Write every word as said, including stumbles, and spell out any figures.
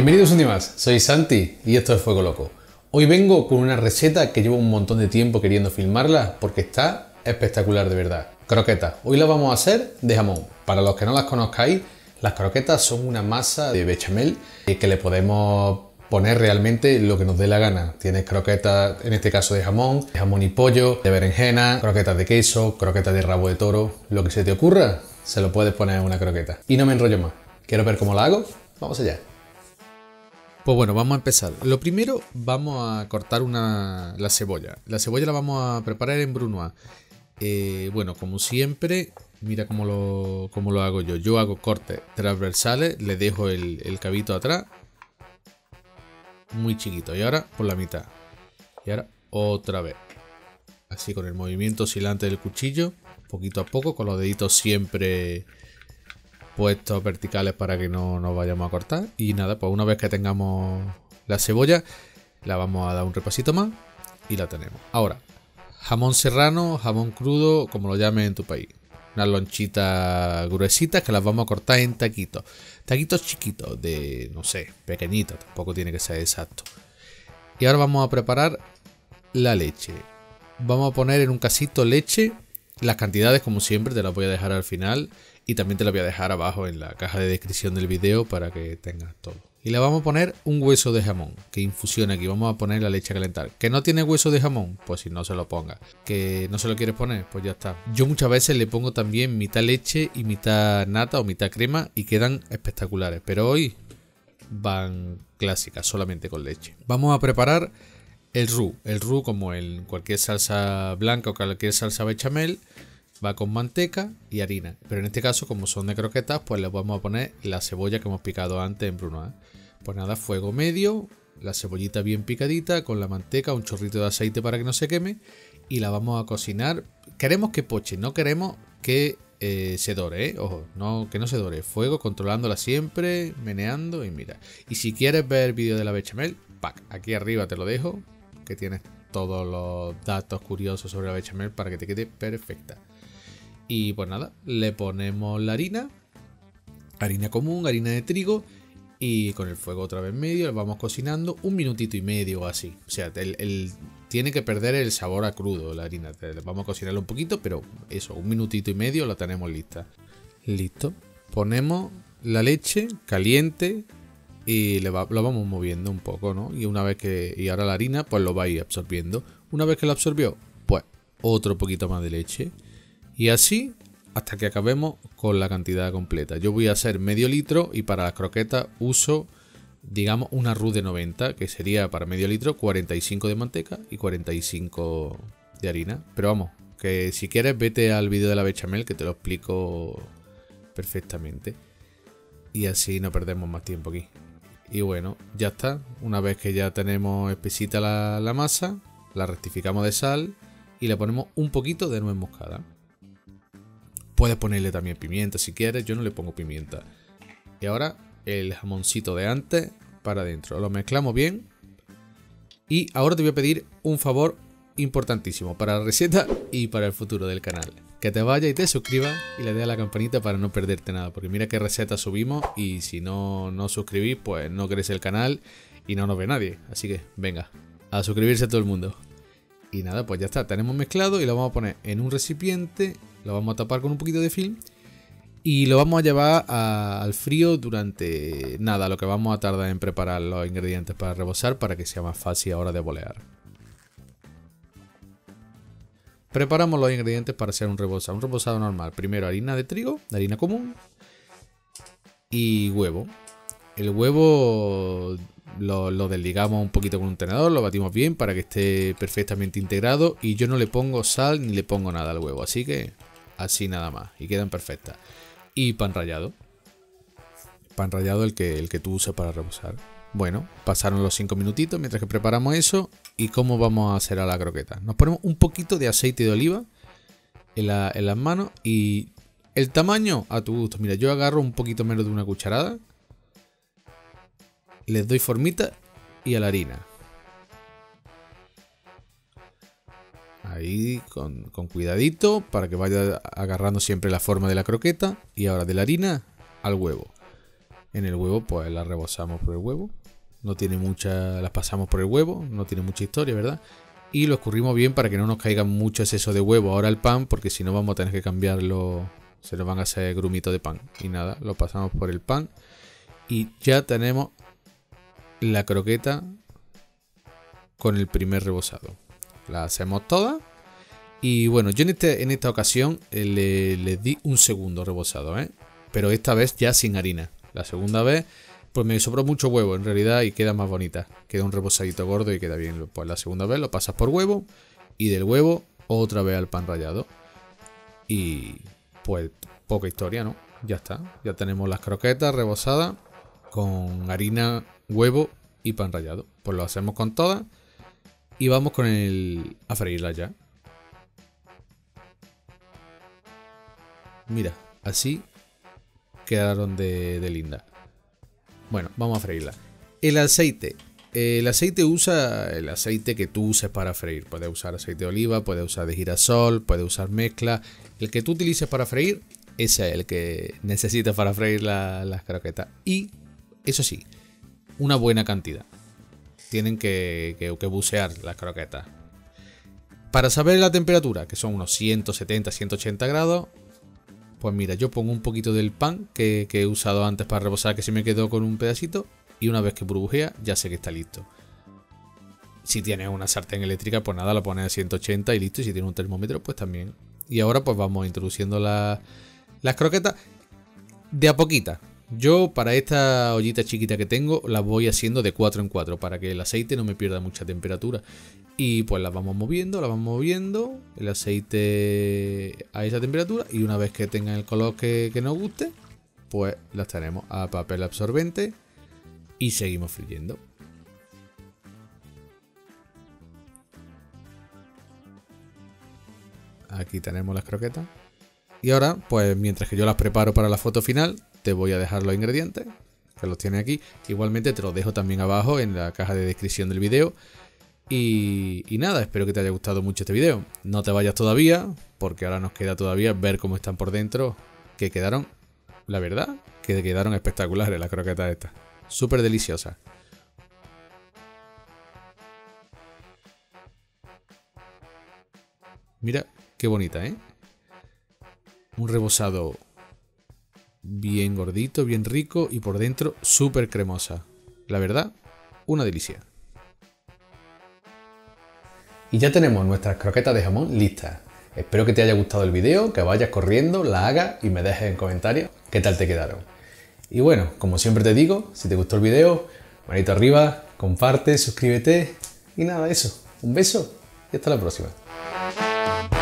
Bienvenidos un día más, soy Santi y esto es Fuego Loco. Hoy vengo con una receta que llevo un montón de tiempo queriendo filmarla porque está espectacular de verdad. Croquetas. Hoy las vamos a hacer de jamón. Para los que no las conozcáis, las croquetas son una masa de bechamel que le podemos poner realmente lo que nos dé la gana. Tienes croquetas, en este caso de jamón, de jamón y pollo, de berenjena, croquetas de queso, croquetas de rabo de toro. Lo que se te ocurra, se lo puedes poner en una croqueta. Y no me enrollo más. ¿Quieres ver cómo la hago? Vamos allá. Pues bueno, vamos a empezar. Lo primero, vamos a cortar una, la cebolla. La cebolla la vamos a preparar en brunoise. Eh, bueno, como siempre, mira cómo lo, cómo lo hago yo. Yo hago cortes transversales, le dejo el, el cabito atrás. Muy chiquito. Y ahora por la mitad. Y ahora otra vez. Así con el movimiento oscilante del cuchillo. Poquito a poco, con los deditos siempre puestos verticales para que no nos vayamos a cortar. Y nada, pues una vez que tengamos la cebolla, la vamos a dar un repasito más y la tenemos. Ahora, jamón serrano, jamón crudo, como lo llames en tu país. Unas lonchitas gruesitas que las vamos a cortar en taquitos. Taquitos chiquitos, de, no sé, pequeñitos, tampoco tiene que ser exacto. Y ahora vamos a preparar la leche. Vamos a poner en un casito leche. Las cantidades, como siempre, te las voy a dejar al final. Y también te las voy a dejar abajo en la caja de descripción del vídeo para que tengas todo. Y le vamos a poner un hueso de jamón que infusione aquí. Vamos a poner la leche a calentar. ¿Que no tiene hueso de jamón? Pues si no se lo ponga. ¿Que no se lo quieres poner? Pues ya está. Yo muchas veces le pongo también mitad leche y mitad nata o mitad crema y quedan espectaculares. Pero hoy van clásicas, solamente con leche. Vamos a preparar el roux. El roux, como en cualquier salsa blanca o cualquier salsa bechamel, va con manteca y harina. Pero en este caso, como son de croquetas, pues le vamos a poner la cebolla que hemos picado antes en brunoise. Pues nada, fuego medio, la cebollita bien picadita, con la manteca, un chorrito de aceite para que no se queme. Y la vamos a cocinar. Queremos que poche, no queremos que eh, se dore, ¿eh? Ojo, no, que no se dore. Fuego, controlándola siempre, meneando y mira. Y si quieres ver el vídeo de la bechamel, ¡pac! Aquí arriba te lo dejo, que tienes todos los datos curiosos sobre la bechamel para que te quede perfecta. Y pues nada, le ponemos la harina, harina común, harina de trigo, y con el fuego otra vez medio, le vamos cocinando un minutito y medio o así. O sea, el, el, tiene que perder el sabor a crudo la harina. Vamos a cocinarlo un poquito, pero eso, un minutito y medio la tenemos lista. Listo. Ponemos la leche caliente y le va, lo vamos moviendo un poco, ¿no? Y una vez que, y ahora la harina, pues lo va a ir absorbiendo. Una vez que lo absorbió, pues otro poquito más de leche. Y así hasta que acabemos con la cantidad completa. Yo voy a hacer medio litro y para las croquetas uso, digamos, una roux de noventa, que sería para medio litro cuarenta y cinco de manteca y cuarenta y cinco de harina. Pero vamos, que si quieres vete al vídeo de la bechamel que te lo explico perfectamente. Y así no perdemos más tiempo aquí. Y bueno, ya está. Una vez que ya tenemos espesita la, la masa, la rectificamos de sal y le ponemos un poquito de nuez moscada. Puedes ponerle también pimienta si quieres, yo no le pongo pimienta. Y ahora el jamoncito de antes para adentro. Lo mezclamos bien. Y ahora te voy a pedir un favor importantísimo para la receta y para el futuro del canal. Que te vayas y te suscribas y le des a la campanita para no perderte nada. Porque mira qué recetas subimos y si no no suscribís, pues no crece el canal y no nos ve nadie. Así que venga, a suscribirse a todo el mundo. Y nada, pues ya está, tenemos mezclado y lo vamos a poner en un recipiente. Lo vamos a tapar con un poquito de film y lo vamos a llevar a, al frío durante nada, lo que vamos a tardar en preparar los ingredientes para rebozar para que sea más fácil ahora de bolear. Preparamos los ingredientes para hacer un rebozado. Un rebozado normal. Primero harina de trigo, harina común y huevo. El huevo lo, lo desligamos un poquito con un tenedor, lo batimos bien para que esté perfectamente integrado y yo no le pongo sal ni le pongo nada al huevo, así que así nada más y quedan perfectas. Y pan rallado. Pan rallado el que, el que tú uses para rebozar. Bueno, pasaron los cinco minutitos mientras que preparamos eso. ¿Y cómo vamos a hacer a la croqueta? Nos ponemos un poquito de aceite de oliva en, la, en las manos y el tamaño a tu gusto. Mira, yo agarro un poquito menos de una cucharada. Les doy formita y a la harina. Ahí con, con cuidadito para que vaya agarrando siempre la forma de la croqueta. Y ahora de la harina al huevo. En el huevo pues las rebozamos por el huevo. No tiene mucha... Las pasamos por el huevo, no tiene mucha historia, ¿verdad? Y lo escurrimos bien para que no nos caiga mucho exceso de huevo ahora al pan, porque si no vamos a tener que cambiarlo, se nos van a hacer grumitos de pan. Y nada, lo pasamos por el pan y ya tenemos la croqueta con el primer rebozado. La hacemos toda y bueno, yo en, este, en esta ocasión eh, le, le di un segundo rebozado, ¿eh? Pero esta vez ya sin harina. La segunda vez pues me sobró mucho huevo en realidad y queda más bonita. Queda un rebozadito gordo y queda bien. Pues la segunda vez lo pasas por huevo y del huevo otra vez al pan rallado. Y pues poca historia, ¿no? Ya está. Ya tenemos las croquetas rebozadas con harina, huevo y pan rallado. Pues lo hacemos con todas y vamos con el a freírlas ya. Mira, así quedaron de, de linda. Bueno, vamos a freírla. El aceite. El aceite usa el aceite que tú uses para freír. Puedes usar aceite de oliva, puedes usar de girasol, puedes usar mezcla. El que tú utilices para freír, ese es el que necesitas para freír la, las croquetas. Y, eso sí, una buena cantidad. Tienen que, que, que bucear las croquetas. Para saber la temperatura, que son unos ciento setenta a ciento ochenta grados, pues mira, yo pongo un poquito del pan que, que he usado antes para rebozar, que se me quedó con un pedacito, y una vez que burbujea ya sé que está listo. Si tienes una sartén eléctrica, pues nada, la pones a ciento ochenta y listo, y si tienes un termómetro, pues también. Y ahora pues vamos introduciendo la, las croquetas de a poquita. Yo para esta ollita chiquita que tengo las voy haciendo de cuatro en cuatro para que el aceite no me pierda mucha temperatura. Y pues las vamos moviendo, las vamos moviendo, el aceite a esa temperatura y una vez que tengan el color que, que nos guste, pues las tenemos a papel absorbente y seguimos friendo. Aquí tenemos las croquetas. Y ahora, pues mientras que yo las preparo para la foto final, te voy a dejar los ingredientes, que los tienes aquí. Igualmente te los dejo también abajo en la caja de descripción del vídeo. Y, y nada, espero que te haya gustado mucho este vídeo. No te vayas todavía, porque ahora nos queda todavía ver cómo están por dentro. Que quedaron, la verdad, que quedaron espectaculares las croquetas estas. Súper deliciosas. Mira, qué bonita, ¿eh? Un rebozado bien gordito, bien rico y por dentro súper cremosa. La verdad, una delicia. Y ya tenemos nuestras croquetas de jamón listas. Espero que te haya gustado el vídeo, que vayas corriendo, la hagas y me dejes en comentarios qué tal te quedaron. Y bueno, como siempre te digo, si te gustó el vídeo, manito arriba, comparte, suscríbete y nada, eso. Un beso y hasta la próxima.